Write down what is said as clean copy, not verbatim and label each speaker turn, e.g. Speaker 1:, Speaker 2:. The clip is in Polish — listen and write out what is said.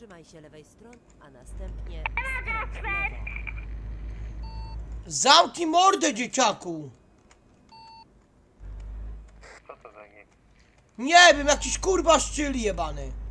Speaker 1: Trzymaj się lewej strony, a następnie skręć w lewo.
Speaker 2: Zamknij mordę, dzieciaku!
Speaker 3: Co to za nie?
Speaker 2: Nie wiem, jakiś kurwa szczyl jebany.